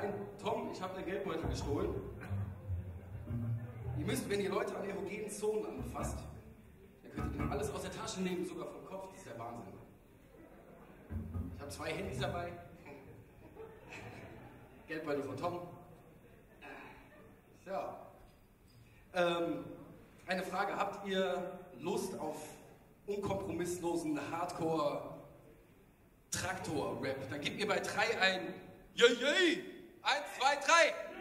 Nein, Tom, ich habe den Geldbeutel gestohlen. Ihr müsst, wenn ihr Leute an erogenen Zonen anfasst, dann könnt ihr alles aus der Tasche nehmen, sogar vom Kopf. Das ist der Wahnsinn. Ich habe 2 Handys dabei. Geldbeutel von Tom. Ja. Eine Frage, habt ihr Lust auf unkompromisslosen Hardcore-Traktor-Rap? Dann gebt mir bei 3 ein Yay! 1, 2, 3!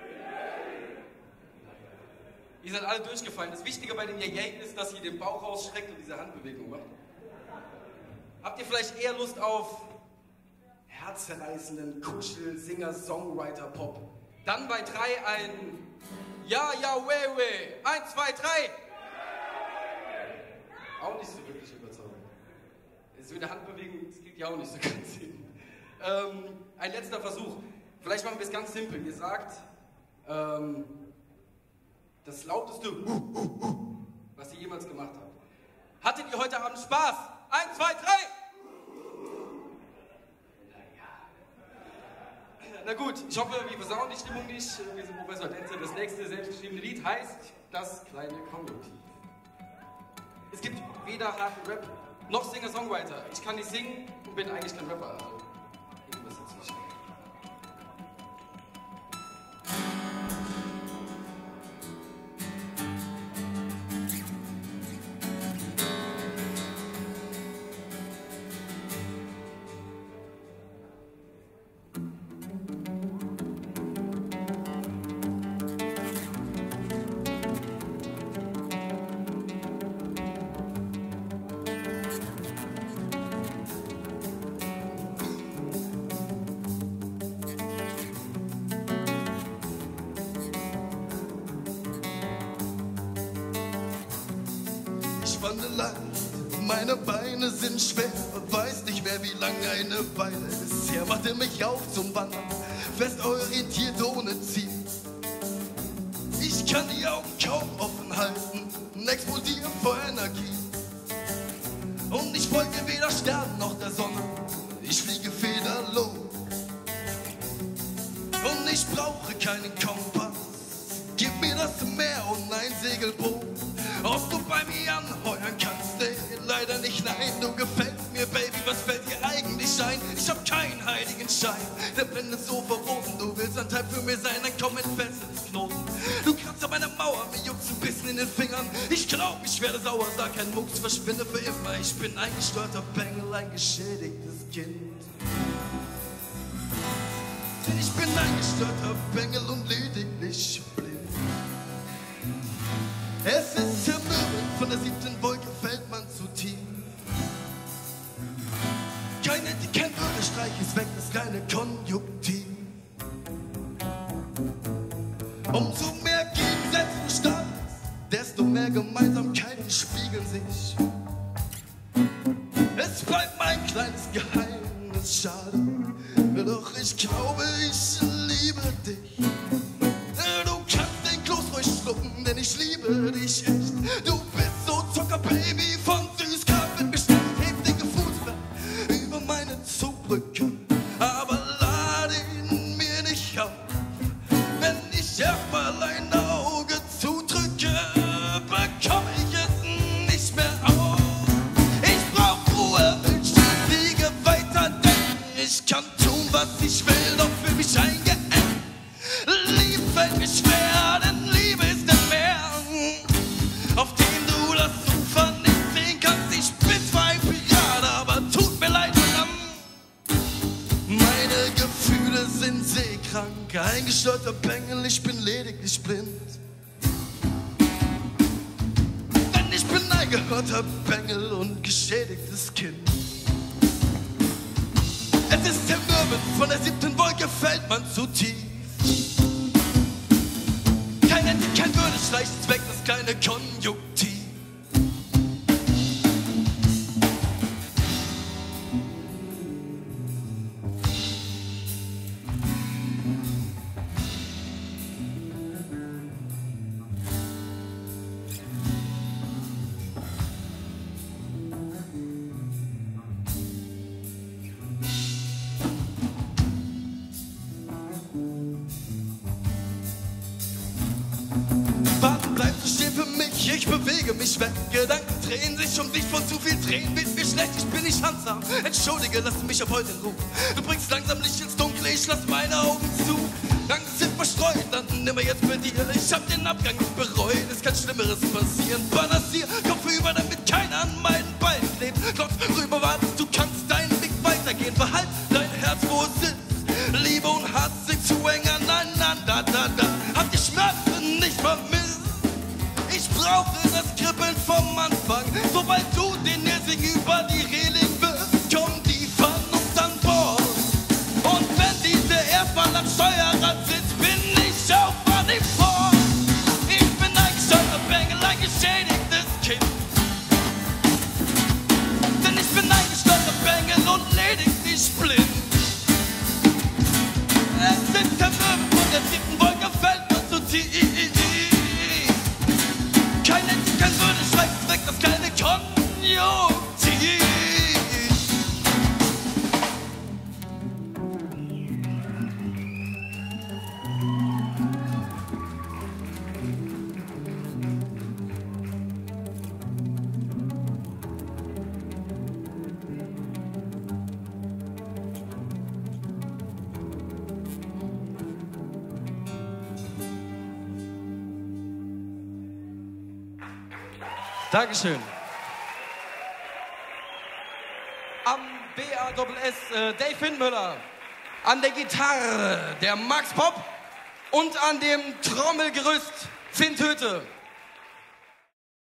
Ihr seid alle durchgefallen. Das Wichtige bei dem Yay ist, dass ihr den Bauch rausstreckt und diese Handbewegung macht. Habt ihr vielleicht eher Lust auf herzerreißenden Kuschel-Singer-Songwriter-Pop? Dann bei 3 ein Ja, Wewe! 1, 2, 3! Auch nicht so wirklich überzeugend. So eine Handbewegung, das kriegt ja auch nicht so ganz hin. Ein letzter Versuch. Vielleicht machen wir es ganz simpel. Ihr sagt das lauteste was ihr jemals gemacht habt. Hattet ihr heute Abend Spaß? 1, 2, 3! Na gut, ich hoffe, wir versauen die Stimmung nicht. Wir sind Professor Denzel. Das nächste selbstgeschriebene Lied heißt Das kleine Konjunktiv. Es gibt weder harten Rap noch Singer-Songwriter. Ich kann nicht singen und bin eigentlich kein Rapper. Also, irgendwas dazwischen. Meine Beine sind schwer, weiß nicht mehr wie lange eine Weile ist her. Machte mich auf zum Wandern, fest orientiert ohne Ziel. Ich kann die Augen kaum offen halten, explodiere vor Energie. Und ich folge weder Sternen noch der Sonne, ich fliege federlos. Und ich brauche keinen Kompass, gib mir das Meer und ein Segelboot. Ob du bei mir anheuern kannst, nee, leider nicht, nein, du gefällst mir, Baby, was fällt dir eigentlich ein? Ich hab keinen heiligen Schein, der Blende ist so verboten, du willst ein Teil für mir sein, dann komm, entfessel das Knoten. Du kratzt an meiner Mauer, mir juckt's ein bisschen in den Fingern, ich glaub, ich werde sauer, sag kein Mucks, verschwinde für immer, ich bin ein gestörter Bengel, ein geschädigtes Kind. Ich bin ein gestörter Bengel und lediglich blind. Es ist zermürbend, von der 7. Wolke fällt man zu tief. Kein Würdestreich ist weg, das kleine Konjunktiv. Umso mehr Gegensätze du startest, desto mehr Gemeinsamkeiten spiegeln sich. Es bleibt mein kleines Geheimnis, schade, doch ich glaube, ich liebe dich. Du kannst den Kloß ruhig schlucken, denn ich liebe dich echt. Du bist so Zucker, Baby, von Süßkraft bestimmt. Heb den Fuß über meine Zugbrücke, aber lade ihn mir nicht auf. Wenn ich erstmal ein Auge zudrücke, bekomme ich es nicht mehr auf. Ich brauch Ruhe, ich fliege weiter, denn ich kann tun, was ich will, doch für mich eingeengt. Liebe fällt mir schwer, denn Liebe ist der Meer, auf dem du das Ufer nicht sehen kannst. Ich bin zwar ein Pirat, aber tut mir leid, Madame. Meine Gefühle sind seekrank, ein gestörter Bengel, ich bin lediglich blind. Denn ich bin ein gehörter Bengel und geschädigtes Kind. Es ist zermürbend, von der 7. Wolke fällt man zu tief. Kein Würdestreich ist weg, das kleine Konjunktiv. Ich bewege mich weg, Gedanken drehen sich um dich, von zu viel Tränen wird mir schlecht, ich bin nicht handsam. Entschuldige, lass mich auf heute in Ruhe. Du bringst langsam Licht ins Dunkle, ich lass meine Augen zu. Angst sind verstreut, dann nimm mir jetzt bei dir. Ich hab den Abgang nicht bereut, es kann Schlimmeres passieren. Balancier, Kopf über, damit keiner an meinen Beinen klebt. Klopf rüber, wartest, du kannst deinen Weg weitergehen. Behalt dein Herz, wo es sitzt. Liebe und Hass sind zu eng aneinander. Hab die Schmerzen nicht vermisst. Ich brauche das Kribbeln vom Anfang. Sobald du den Irrsing über die Reling wirfst, kommen die Vernunft an Bord. Und wenn diese Erdbahn am Steuerrad sitzt, bin ich auf Anhieb fort. Ich bin ein gescheiter Bengel, ein geschädigtes Kind. Denn ich bin ein gescheiter Bengel und lediglich blind. Es sind kein Wirbel von der tiefen Wolke, fällt nur zu tief. Kein Ende, kein Würde, schreibt weg das kleine Konjunktiv. Dankeschön. Am BASS Dave Windmüller, an der Gitarre der Max Pop und an dem Trommelgerüst Finn Töte.